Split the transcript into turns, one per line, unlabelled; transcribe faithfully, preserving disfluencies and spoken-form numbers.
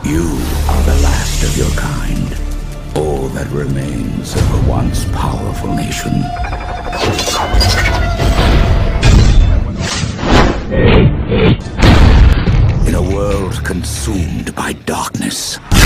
You are the last of your kind. All that remains of a once powerful nation. In a world consumed by darkness.